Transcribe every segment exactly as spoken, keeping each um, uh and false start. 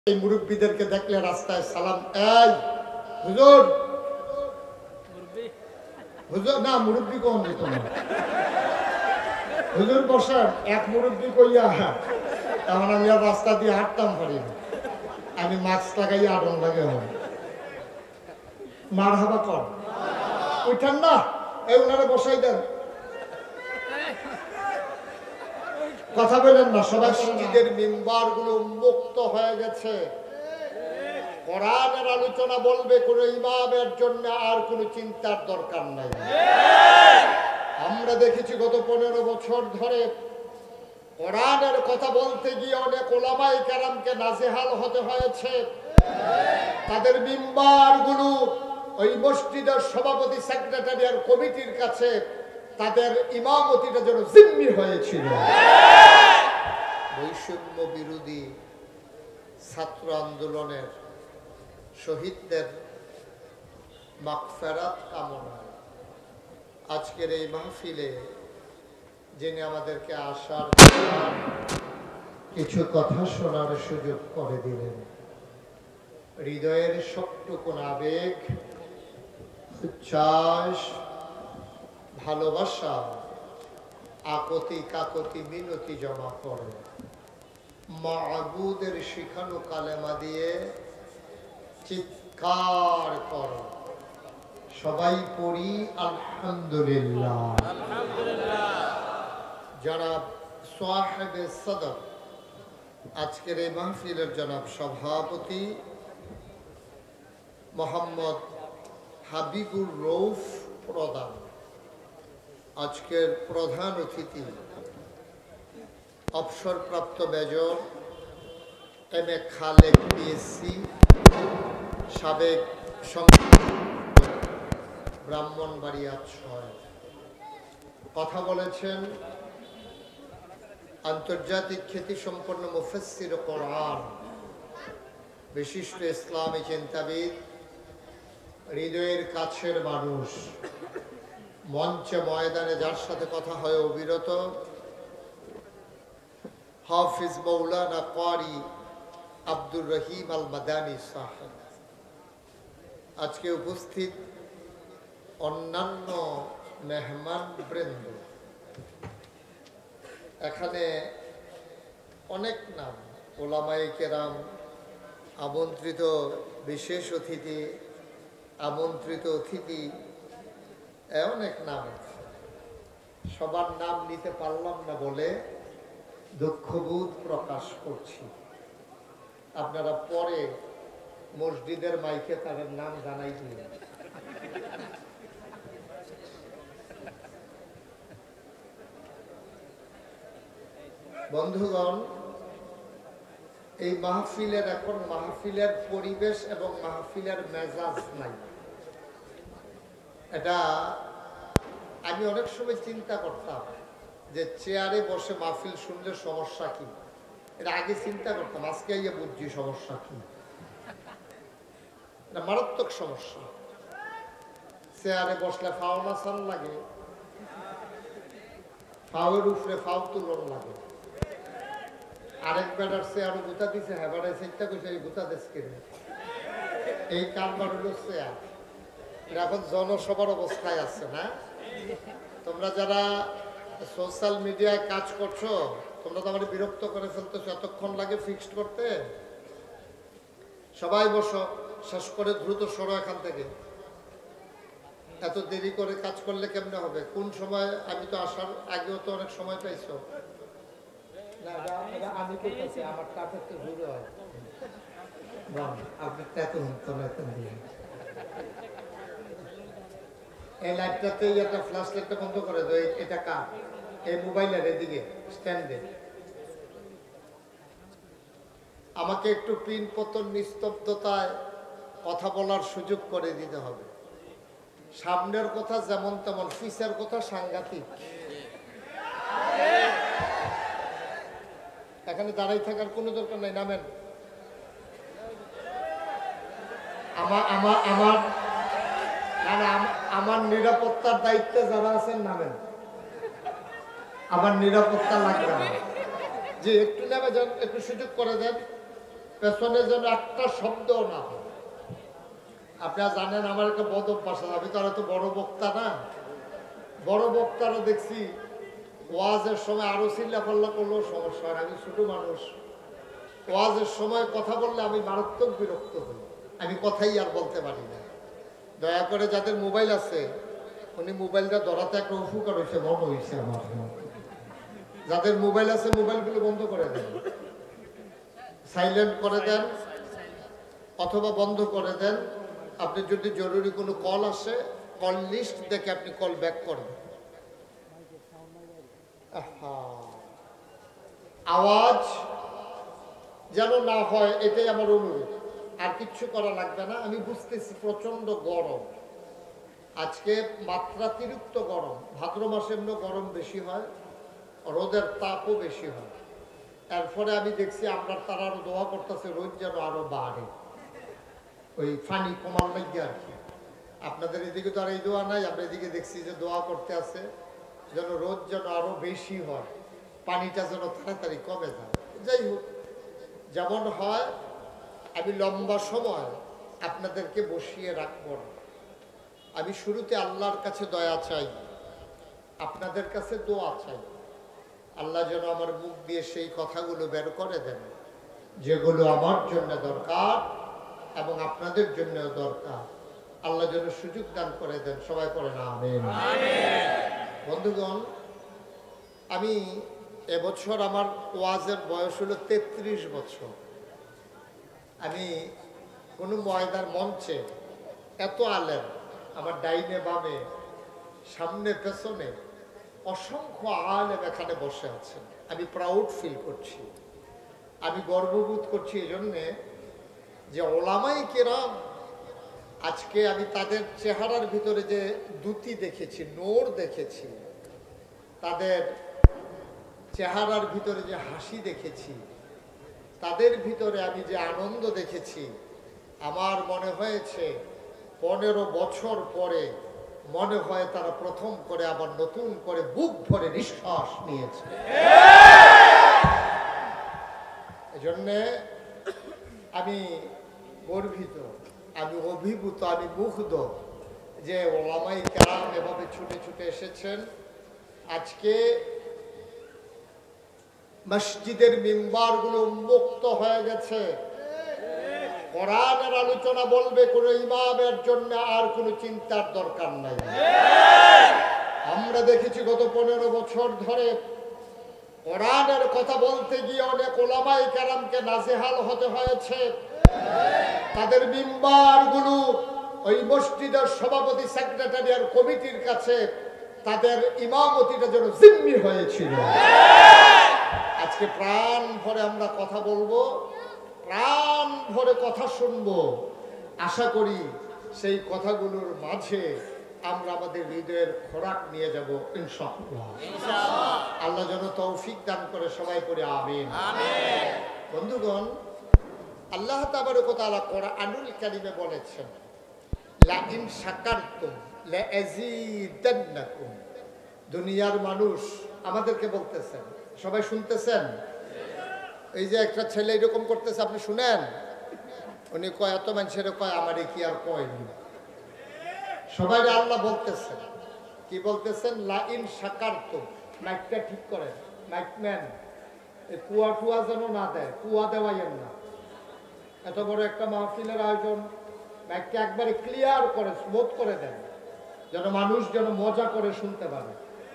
এই মুরব্বীদেরকে দেখলে রাস্তায় সালাম, এই হুজুর হুজুর না মুরব্বী কোন দিত না, হুজুর বসেন, এক মুরব্বী কইয়া তখন আমি আর রাস্তা দিয়ে হাঁটতাম পারি না, আমি মাস্ক লাগাই আড়ন লাগে হন মার হাবা কর উঠান না, এই উনারে বসাই দেন, কথা বলেন না সবাই। মসজিদের মিম্বার গুলো উন্মুক্ত হয়ে গেছে, কোরআনের আলোচনা বলবে কোন ইমামের জন্য আর কোনো চিন্তার দরকার নাই। আমরা দেখেছি গত পনেরো বছর ধরে কোরআনের কথা বলতে গিয়ে অনেক ওলামায়ে কেরামকে নাজেহাল হতে হয়েছে। তাদের মিম্বার গুলো ওই মসজিদের সভাপতি, সেক্রেটারি আর কমিটির কাছে তাদের ইমামতিটা যেন জিম্মি হয়েছিল। বৈষম্য বিরোধী ছাত্র আন্দোলনের শহীদদের মাগফিরাত কামনায় আজকের এই মাহফিলে যিনি আমাদেরকে আসার কিছু কথা শোনার সুযোগ করে দিলেন, হৃদয়ের সবটুকুন আবেগ, উচ্ছ্বাস, ভালোবাসা, আকতি কাকতি মিনতি জমা করে মাবুদের শিখানো কালেমা দিয়ে চিৎকার কর, সবাই পড়ি আলহামদুলিল্লাহ। জনাব সাহেবে সদর, আজকের এই মাহফিলের জনাব সভাপতি মোহাম্মদ হাবিবুর রৌফ প্রধান, আজকের প্রধান অতিথি অবসরপ্রাপ্ত major M A Khaleque PSC, সাবেক ব্রাহ্মণবাড়িয়া ছয়। কথা বলেছেন আন্তর্জাতিক খ্যাতিসম্পন্ন মুফাসসির কোরআন, বিশিষ্ট ইসলামী চিন্তাবিদ, হৃদয়ের কাছের মানুষ, মঞ্চে ময়দানে যার সাথে কথা হয় অবিরত, হাফিজ মৌলানা কারি আব্দুর রহিম আল মাদানী সাহেব। আজকে উপস্থিত অন্যান্য মেহমান বৃন্দ, এখানে অনেক নাম, ওলামায়ে কেরাম, আমন্ত্রিত বিশেষ অতিথি, আমন্ত্রিত অতিথি, অনেক নাম আছে, সবার নাম নিতে পারলাম না বলে দুঃখবোধ প্রকাশ করছি। আপনারা পরে মসজিদের মাইকে তাদের নাম জানাই দিলেন। বন্ধুগণ, এই মাহফিলের এখন মাহফিলের পরিবেশ এবং মাহফিলের মেজাজ নাই। এটা আমি অনেক সময় চিন্তা করতাম যে চেয়ারে বসে মাহফিল শুনলে সমস্যা কি, এটা আগে চিন্তা করতাম, আজকে ইয়ে বুঝছি সমস্যা কি। এটা মারাত্মক সমস্যা। চেয়ারে বসলে ফাও নাচান লাগে, ফাওয়ের উপরে ফাও তুলন লাগে। আরেক বেড়ার চেয়ারও গুতা দিছে, হ্যাঁ বেড়ায় চিন্তা করছে এই গুতা দেশ কিনে, এই কারবার হলো চেয়ার। এখন জনসভার অবস্থায় আছে না? তোমরা যারা সোশ্যাল মিডিয়ায় কাজ করছো, তোমরা তো আমার বিরক্ত করে ফেলতেছো, এতক্ষণ লাগে ফিক্সড করতে। সবাই বসো, শেষ করে দ্রুত সরো এখান থেকে। এত দেরি করে কাজ করলে কেমনে হবে? কোন সময়, আমি তো আসার আগেও তো অনেক সময় পাইছো না, আমি করতেছি, আমার কাছে তো জুড়ে হয়, আপনি এত এই লাইটটাতে একটা ফ্ল্যাশ লাইটটা বন্ধ করে দেয়, এটা কার? এই মোবাইলের এদিকে স্ট্যান্ডে। আমাকে একটু পিন পতন নিস্তব্ধতায় কথা বলার সুযোগ করে দিতে হবে। সামনের কথা যেমন তেমন, পিছের কথা সাংঘাতিক। এখানে দাঁড়াই থাকার কোনো দরকার নাই, নামেন। আমার আমার আমার আমার নিরাপত্তার দায়িত্বে যারা আছেন নামেন, আমার নিরাপত্তা লাগবে না। যে একটু নেমে যান, একটু সুযোগ করে দেন। পেছনে যেন একটা শব্দ না হয়। আপনারা জানেন আমার একটা বদ অভ্যাস আছে, আমি তো আর এত বড় বক্তা না। বড় বক্তারা দেখছি ওয়াজের সময় আরো চিল্লা পাল্লা করলেও সমস্যা হয়। আমি ছোট মানুষ, ওয়াজের সময় কথা বললে আমি মারাত্মক বিরক্ত হই, আমি কথাই আর বলতে পারি না। দয়া করে যাদের মোবাইল আছে উনি মোবাইলটা ধরাতে একটা উপকার হয়েছে, মনে হয়েছে আমার। যাদের মোবাইল আছে মোবাইলগুলো বন্ধ করে দেন, সাইলেন্ট করে দেন অথবা বন্ধ করে দেন। আপনি যদি জরুরি কোনো কল আসে কল লিস্ট দেখে আপনি কল ব্যাক করবেন। আওয়াজ যেন না হয় এটাই আমার অনুরোধ, আর কিচ্ছু করা লাগবে না। আমি বুঝতেছি প্রচন্ড গরম আজকে, মাত্রাতিরিক্ত গরম। ভাদ্র মাসে এমনি গরম বেশি হয়, রোদের তাপও বেশি হয়। এরপরে আমি দেখছি আমরা তারা আরো দোয়া করতেছে রোদ যেন আরো বাড়ে, ওই ফানি কমার লাগে আর কি। আপনাদের এদিকে তো আর এই দোয়া নাই, আমরা এদিকে দেখছি যে দোয়া করতে আছে যেন রোদ যেন আরো বেশি হয়, পানিটা যেন তাড়াতাড়ি কমে যায়। যাই হোক, যেমন হয় আমি লম্বা সময় আপনাদেরকে বসিয়ে রাখবো না। আমি শুরুতে আল্লাহর কাছে দয়া চাই, আপনাদের কাছে দোয়া চাই। আল্লাহ যেন আমার মুখ দিয়ে সেই কথাগুলো বের করে দেন যেগুলো আমার জন্য দরকার এবং আপনাদের জন্য দরকার। আল্লাহ যেন সুযোগ দান করে দেন। সবাই করেন আমিন। বন্ধুগণ, আমি এবছর আমার ওয়াজের বয়স হলো তেত্রিশ বছর। আমি কোনো ময়দার মঞ্চে এত আলেম, আমার ডাইনে বামে সামনে পেছনে অসংখ্য আলেম এখানে বসে আছেন। আমি প্রাউড ফিল করছি, আমি গর্ববোধ করছি এই জন্যে যে ওলামাই কেরাম আজকে আমি তাদের চেহারার ভিতরে যে দ্যুতি দেখেছি, নূর দেখেছি, তাদের চেহারার ভিতরে যে হাসি দেখেছি, তাদের ভিতরে আমি যে আনন্দ দেখেছি, আমার মনে হয়েছে পনেরো বছর পরে মনে হয় তারা প্রথম করে আবার নতুন করে বুক ভরে নিঃশ্বাস নিয়েছে। এজন্যে আমি গর্বিত, আমি অভিভূত, আমি মুগ্ধ যে ওলামাই কেরাম এভাবে ছুটে ছুটে এসেছেন। আজকে মসজিদের মিম্বারগুলো উন্মুক্ত হয়ে গেছে, কোরআনের আলোচনা বলবে কোন ইমামের জন্য আর কোনো চিন্তার দরকার নাই। আমরা দেখেছি গত পনেরো বছর ধরে কোরআনের কথা বলতে গিয়ে অনেক ওলামায়ে কেরামকে নাজেহাল হতে হয়েছে। তাদের মিম্বারগুলো ওই মসজিদের সভাপতি, সেক্রেটারি আর কমিটির কাছে তাদের ইমামতিটা যেন জিম্মি হয়েছিল। আজকে প্রাণ ভরে আমরা কথা বলবো, প্রাণ ভরে কথা শুনবো। আশা করি সেই কথাগুলোর মাঝে আমরা আমাদের হৃদয়ের খোরাক নিয়ে যাব ইনশাআল্লাহ। আল্লাহ যেন তৌফিক দান করে, সবাই করে আমিন। বন্ধুগণ, আল্লাহ তাবারক ওয়া তাআলা কোরআনুল কারীমে বলেছেন, লা ইন শাকারতুম লা আযীদান্নাকুম। দুনিয়ার মানুষ আমাদেরকে বলতেছেন, সবাই শুনতেছেন। এই যে একটা ছেলে এরকম করতেছে, আপনি শুনেন, উনি কয় এত মানুষের কয় আমারে কি আর কয়নি। সবাই আল্লাহ বলতেছেন, কি বলতেছেন? লা ইন শাকারতুম। মাইকটা ঠিক করেন, মাইকম্যান কুয়া টুয়া যেন না দেয়, কুয়া দেওয়াইয়েন না। এত বড় একটা মাহফিলের আয়োজন, মাইকটা একবারে ক্লিয়ার করে স্মুথ করে দেন, যেন মানুষ যেন মজা করে শুনতে পারে।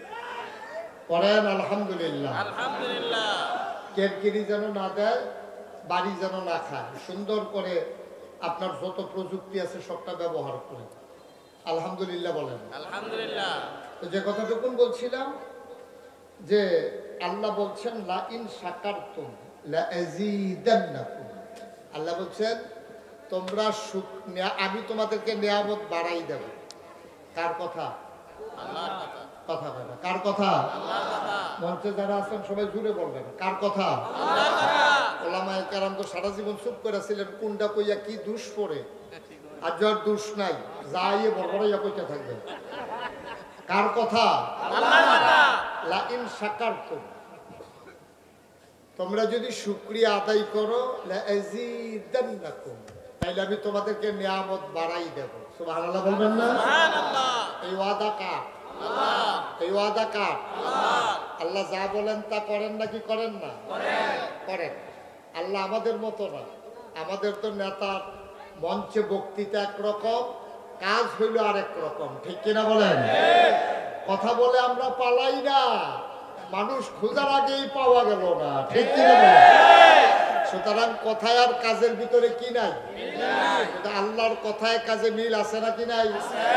করেন আলহামদুলিল্লাহ। আলহামদুলিল্লাহ। কেরকিরি যেন না দেয়, বাড়ি যেন না খায়। সুন্দর করে আপনার যত প্রযুক্তি আছে সবটা ব্যবহার করে আলহামদুলিল্লাহ বলেন। আলহামদুলিল্লাহ। তো যে কথাটুকুন বলছিলাম যে আল্লাহ বলছেন লা ইন শাকারতুম লা আযীদান্নাকুম। আল্লাহ বলছেন তোমরা আমি তোমাদেরকে নিয়ামত বাড়াই দেব। কার কথা? আল্লাহর কথা। কথা বলে কার কথা? আল্লাহর কথা। মঞ্চে যারা আছেন সবাই জুড়ে বলবেন, কার কথা? আল্লাহর কথা। ওলামায়ে কেরাম তো সারা জীবন চুপ করে ছিলেন, কোনটা কইয়া কি দুষ পড়ে। আর যার দুষ নাই যাইয়ে বড়বড়াইয়া কইতে থাকবে। কার কথা? আল্লাহর কথা। লা ইন শাকারতুম। তোমরা যদি শুকরিয়া আদায় করো লাযিদান্নাকুম, তাইলে আমি তোমাদেরকে নিয়ামত বাড়াই দেব। সুবহানাল্লাহ বলবেন না? সুবহানাল্লাহ। এই ওয়াদা কার? আল্লাহ। এই ওয়াদা কার? আল্লাহ। আল্লাহ যা বলেন তা করেন নাকি করেন না? করেন। করেন। আল্লাহ আমাদের মতো না। আমাদের তো নেতার মঞ্চে বক্তৃতা একরকম, কাজ হইল আরেক রকম, ঠিক কিনা বলেন? কথা বলে আমরা পালাই না, মানুষ খোঁজার আগেই পাওয়া গেল না, ঠিক কিনা বলেন? সুতরাং কথায় আর কাজের ভিতরে কি নাই? আল্লাহর কথায় কাজে মিল আছে নাকি নাই?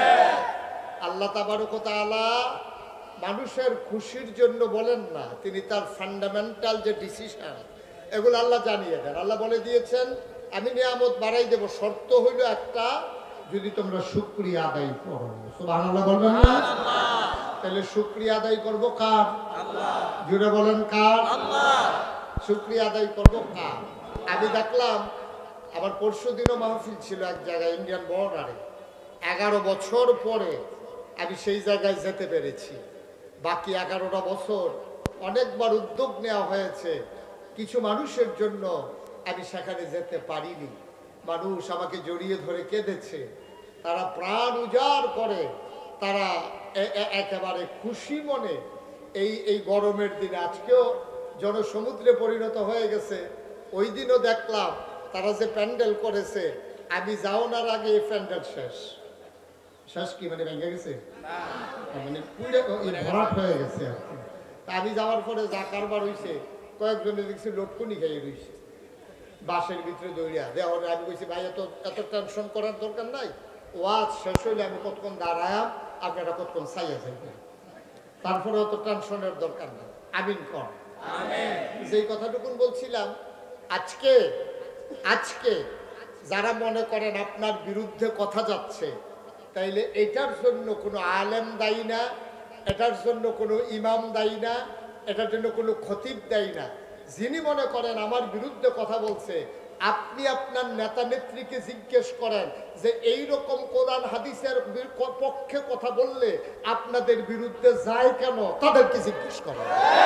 আল্লাহ তাবারক ওয়া তাআলা মানুষের খুশির জন্য বলেন না, তিনি তার ফান্ডামেন্টাল যে ডিসিশন এগুলো আল্লাহ জানিয়ে দেন। আল্লাহ বলে দিয়েছেন আমি নিয়ামত বাড়াই দেব, শর্ত হইল একটা, যদি তোমরা শুকরিয়া আদায় করো। সুবহানাল্লাহ বলবেন না? তাহলে শুকরিয়া আদায় করব কার? আল্লাহ। জুড়ে বলেন কার? আল্লাহ। শুকরিয়া আদায় করব কার? আমি দেখলাম আমার পরশু দিনও মাহফিল ছিল এক জায়গায় ইন্ডিয়ান বর্ডারে, এগারো বছর পরে আমি সেই জায়গায় যেতে পেরেছি। বাকি এগারোটা বছর অনেকবার উদ্যোগ নেওয়া হয়েছে, কিছু মানুষের জন্য আমি সেখানে যেতে পারিনি। মানুষ আমাকে জড়িয়ে ধরে কেঁদেছে, তারা প্রাণ উজাড় করে, তারা একেবারে খুশি মনে এই এই গরমের দিনে, আজকেও জনসমুদ্রে পরিণত হয়ে গেছে। ওই দিনও দেখলাম তারা যে প্যান্ডেল করেছে, আমি যাওয়ার আগে এই প্যান্ডেল শেষ। শেষ কি মানে ভেঙে গেছে, মানে পুরো ভরাট হয়ে গেছে আর কি। আমি যাওয়ার পরে যা কারবার হয়েছে, কয়েকজনে দেখছি লটকুনি খাইয়ে রয়েছে বাসের ভিতরে দৌড়িয়া দেওয়া। আমি বলছি ভাই এত এত টেনশন করার দরকার নাই, ওয়াজ শেষ হইলে আমি কতক্ষণ দাঁড়ায়াম, আপনারা কতক্ষণ চাইয়া যাইবেন, তারপরে অত টেনশনের দরকার নাই। আমিন কর। যেই কথাটুকুন বলছিলাম, আজকে আজকে যারা মনে করেন আপনার বিরুদ্ধে কথা যাচ্ছে, তাইলে এটার জন্য কোনো আলেম দায়ী না, এটার জন্য কোনো ইমাম দায়ী না, এটার জন্য কোনো খতিব দায়ী না। যিনি মনে করেন আমার বিরুদ্ধে কথা বলছে, আপনি আপনার নেতা নেত্রীকে জিজ্ঞেস করেন যে এই রকম কোরআন হাদিসের পক্ষে কথা বললে আপনাদের বিরুদ্ধে যায় কেন, তাদেরকে জিজ্ঞেস করেন।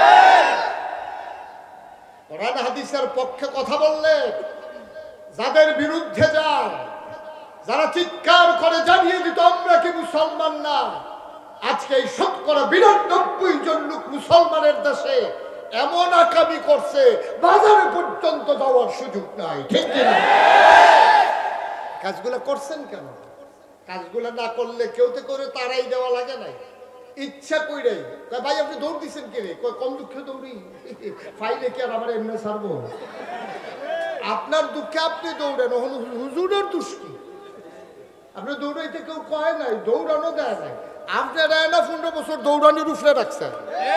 কোরআন হাদিসের পক্ষে কথা বললে যাদের বিরুদ্ধে যায়, যারা চিৎকার করে জানিয়ে দিত আমরা কি মুসলমান না, আজকে এই শতকরা বিরানব্বই জন লোক মুসলমানের দেশে এমন আকামি করছে বাজারে পর্যন্ত যাওয়ার সুযোগ নাই, ঠিক কিনা? কাজগুলো করছেন কেন? কাজগুলো না করলে কেউ তো করে তারাই দেওয়া লাগে নাই, ইচ্ছা কইরাই। ভাই আপনি দৌড় দিচ্ছেন কে রে? কম দুঃখে দৌড়ি, ফাইলে কি আর আমার এমনি ছাড়বো? আপনার দুঃখে আপনি দৌড়েন, হুজুরের দোষ কি? আপনি দৌড়াইতে কেউ কয় নাই, দৌড়ানো দেয় নাই। আপনারা না পনেরো বছর দৌড়ানির উপরে রাখছেন,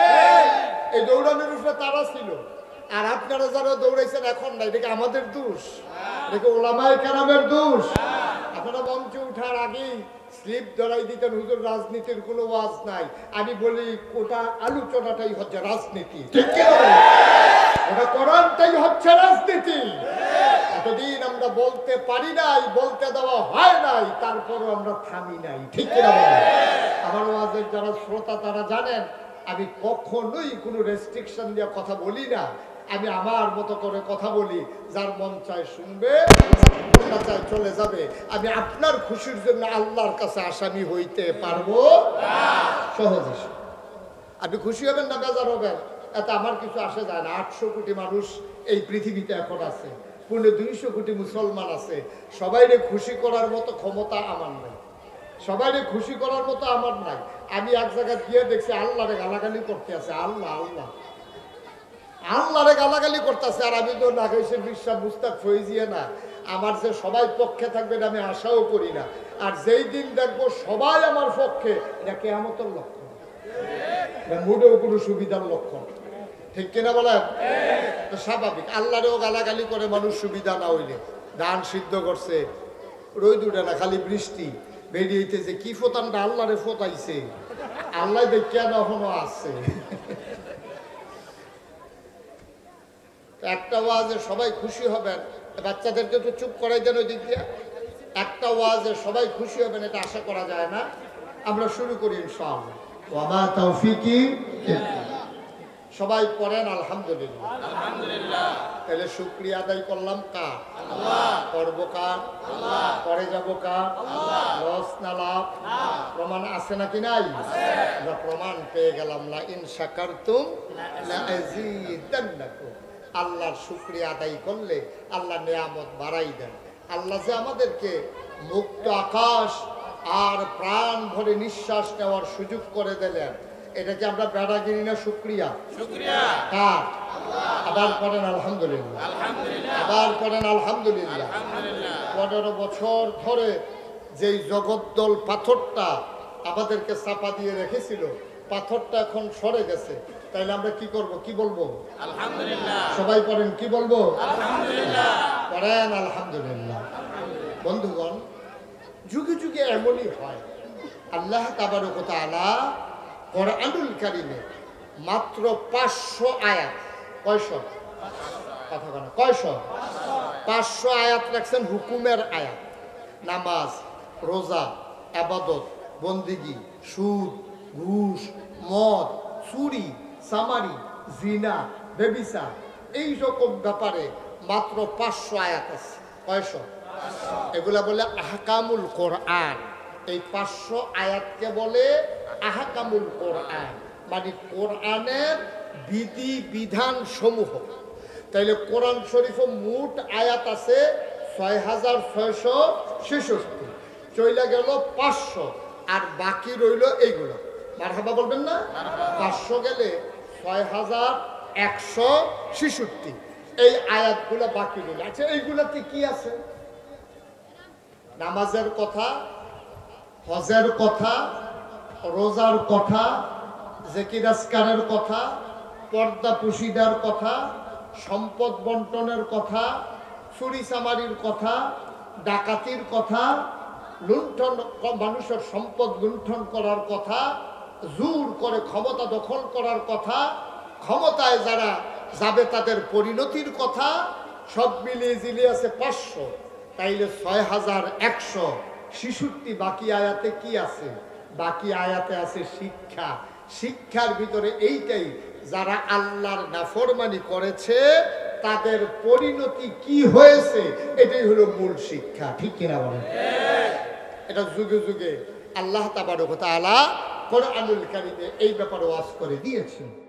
এই দৌড়ানির উপরে তারা ছিল, আর আপনারা যারা দৌড়াইছেন এখন নাই, এটা আমাদের দোষ? এটা ওলামায়ে কেরামের দোষ? আপনারা মঞ্চে উঠার আগেই স্লিপ ধরাই দিতেন হুজুর রাজনীতির কোনো ওয়াজ নাই। আমি বলি ওটা আলোচনাটাই হচ্ছে রাজনীতি, ঠিক কি? ওটা কোরআনটাই হচ্ছে রাজনীতি। এতদিন আমরা বলতে পারি নাই, বলতে দেওয়া হয় নাই, তারপরও আমরা থামি নাই, ঠিক কিনা? আমার ওয়াজের যারা শ্রোতা তারা জানেন আমি কখনোই কোনো রেস্ট্রিকশন দিয়ে কথা বলি না। আমি আমার মতো করে কথা বলি, যার মন চায় শুনবে, না চায় চলে যাবে। আমি আপনার খুশির জন্য আল্লাহর কাছে আসামি হইতে পারবো সহজে। আপনি খুশি হবেন না বেজার হবেন, এতে আমার কিছু আসে যায় না। আটশো কোটি মানুষ এই পৃথিবীতে এখন আছে, পুনে দুইশো কোটি মুসলমান আছে। সবাইরে খুশি করার মতো ক্ষমতা আমার নাই, সবাইরে খুশি করার মতো আমার নাই। আমি এক জায়গায় গিয়ে দেখছি আল্লাহরে গালাগালি করতে আছে, আল্লাহ আল্লাহ আল্লাহরে গালাগালি করতেছে। আর আমি তো নাগেশের বিশ্বাস মুস্তাক ফৈজিয়া না, আমার যে সবাই পক্ষে থাকবে আমি আশাও করি না। আর যেই দিন দেখবো সবাই আমার পক্ষে, এটা কিয়ামতের লক্ষণ, মুডেও কোনো সুবিধার লক্ষণ, ঠিক কিনা বলেন? স্বাভাবিক। আল্লাহরেও গালাগালি করে মানুষ সুবিধা না হইলে। ধান সিদ্ধ করছে, রোদ উঠে না, খালি বৃষ্টি বেরিয়েছে, কি ফোতানটা আল্লাহরে ফোতাইছে, আল্লাহ দেখিয়া না এখনো আসছে। একটা ওয়াজে সবাই খুশি হবেন, বাচ্চাদেরকে তো চুপ করাই দেন ওই দিক দিয়ে। একটা ওয়াজে সবাই খুশি হবেন এটা আশা করা যায় না। আমরা শুরু করি ইনশাআল্লাহ। ওয়া মা তাওফীকি, সবাই পড়েন আলহামদুলিল্লাহ। আলহামদুলিল্লাহ। তাহলে শুকরিয়া আদায় করলাম কার? আল্লাহ। করবো কার? আল্লাহ। করে যাবো কার? আল্লাহ। লস না লাভ? প্রমাণ আছে নাকি নাই? আমরা প্রমাণ পেয়ে গেলাম, লা ইন শাকারতুম লা আযীদান্নাকুম। আল্লাহর শুকরিয়া আদায় করলে আল্লাহ নিয়ামত বাড়াই দেন। আল্লাহ যে আমাদেরকে মুক্ত আকাশ আর প্রাণ ভরে নিঃশ্বাস নেওয়ার সুযোগ করে দিলেন, এটাকে আমরা বেড়াগিরি না শুকরিয়া? শুকরিয়া কার? আবার করেন আলহামদুলিল্লাহ। আবার করেন আলহামদুলিল্লাহ। পনেরো বছর ধরে যেই জগদ্দল পাথরটা আমাদেরকে চাপা দিয়ে রেখেছিল, পাথরটা এখন সরে গেছে। তাইলে আমরা কি করব? কি বলবো? আলহামদুলিল্লাহ। সবাই পড়েন, কি বলবো? আলহামদুলিল্লাহ। পড়েন আলহামদুলিল্লাহ। বন্ধুগণ, যুগে যুগে এমনই হয়, আল্লাহ তাবারক ওয়া তাআলা কোরআনুল কারীমে মাত্র পাঁচশো আয়াত, কয়শো কথা বলেন, কয়শো? পাঁচশো আয়াত রাখছেন হুকুমের আয়াত। নামাজ, রোজা, ইবাদত, বন্দিগি, সুদ, ঘুষ, মদ, চুরি, চামারি, জিনা, ব্যভিচার, এই রকম ব্যাপারে মাত্র পাঁচশো আয়াত আছে। কয়শো? এগুলা বলে আহকামুল কোরআন। এই পাঁচশো আয়াতকে বলে আহকামুল কোরআন, মানে কোরআনের বিধি বিধান সমূহ। তাইলে কোরআন শরীফ মোট আয়াত আছে ছয় হাজার ছয়শো ছেষট্টি, চইলা গেল পাঁচশো, আর বাকি রইল এইগুলো। মারহাবা বলবেন না? পাঁচশো গেলে ছয় হাজার একশো ছেষট্টি, এই আয়াতগুলো বাকি রইল। আচ্ছা, এইগুলাতে কি আছে? নামাজের কথা, হজের কথা, রোজার কথা, জিকির আজকারের কথা, পর্দা পুশিদার কথা, সম্পদ বন্টনের কথা, চুরি চামারির কথা, ডাকাতির কথা, লুণ্ঠন মানুষের সম্পদ লুণ্ঠন করার কথা, জোর করে ক্ষমতা দখল করার কথা, ক্ষমতায় যারা যাবে তাদের পরিণতির কথা, সব মিলিয়ে জিলিয়ে আছে পাঁচশো। তাইলে ছয় হাজার একশো ছেষট্টি বাকি আয়াতে কি আছে? বাকি আয়াতে আছে শিক্ষা। শিক্ষার ভিতরে এইটাই, যারা আল্লাহর নাফরমানি করেছে তাদের পরিণতি কি হয়েছে, এটাই হলো মূল শিক্ষা। ঠিক কিনা বলেন? এটা যুগে যুগে আল্লাহ তাবারক ওয়া তাআলা কোরআনুল কারীমে এই ব্যাপারে ওয়াজ করে দিয়েছেন।